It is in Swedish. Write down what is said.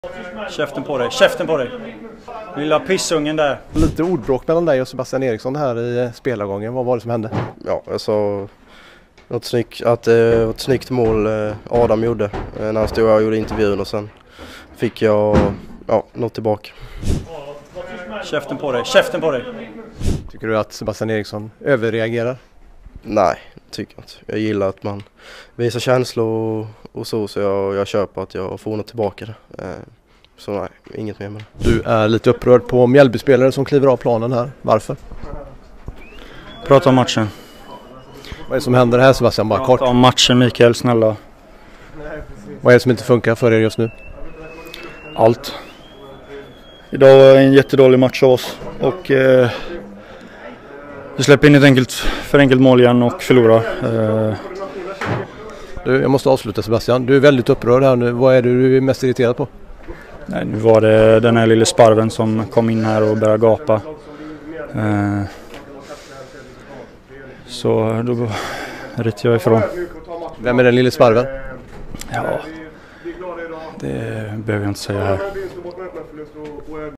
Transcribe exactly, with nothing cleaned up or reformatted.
Käften på dig, käften på dig. Lilla pissungen där. Lite ordbråk mellan dig och Sebastian Eriksson här i spelargången. Vad var det som hände? Ja, jag sa något snyggt, att det var ett snyggt mål Adam gjorde när han stod och gjorde intervjun, och sen fick jag ja, något tillbaka. Käften på dig, käften på dig. Tycker du att Sebastian Eriksson överreagerar? Nej, tycker jag inte. Jag gillar att man visar känslor och, och så, så jag, jag köper att jag får något tillbaka det. Så nej, inget mer med det. Du är lite upprörd på Mjällbyspelare som kliver av planen här. Varför? Prata om matchen. Vad är det som händer här, Sebastian? Bara kort. Prata om matchen, Mikael, snälla. Vad är det som inte funkar för er just nu? Allt. Idag var en jättedålig match av oss. Och eh, vi släpper in ett enkelt, för enkelt mål igen och förlorar. Eh. Du, jag måste avsluta, Sebastian. Du är väldigt upprörd här nu. Vad är det du är mest irriterad på? Nej, nu var det den här lilla sparven som kom in här och började gapa. Eh. Så då ryter jag ifrån. Vem är den lilla sparven? Ja, det behöver jag inte säga här.